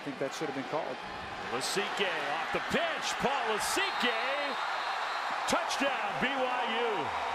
think that should have been called. Lasike off the pitch. Lasike. Touchdown, BYU.